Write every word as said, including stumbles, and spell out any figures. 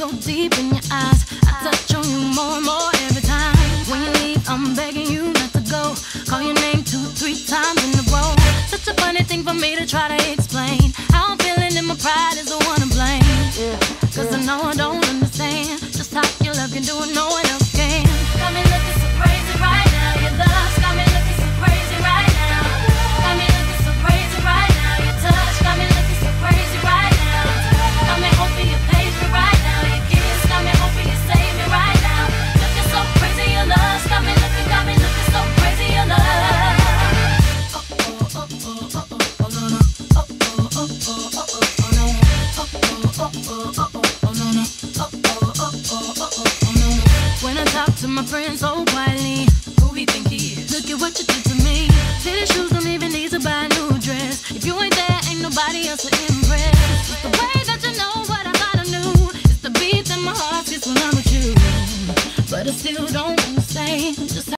so deep in your eyes. I touch on you more and more every time. When you leave, I'm begging you not to go. Call your name two, three times in a row. Such a funny thing for me to try to explain. How I'm feeling and my pride is the one to blame. Cause I know I don't understand just how your love can do it, no one else can. Got me looking so crazy right now. Your love's got me looking so crazy right now. Got me looking so crazy right now. Your touch got me looking so crazy right now. Got me hoping you page me right now. Your kiss got me hoping you save me right now. Looking so crazy, your love's got me looking, got me looking so crazy, your love. Oh oh oh oh oh oh oh no no. Oh oh oh oh oh oh oh no. Oh oh oh oh oh oh no no. Oh oh oh oh oh oh no. When I talk to my friends so quietly, who he think he is? Look at what you did to me. Fitted shoes don't even need to buy a new dress. If you ain't there, ain't nobody else to impress. It's the way that you know what I thought I knew. It's the beat that my heart gets when I'm with you. But I still don't understand just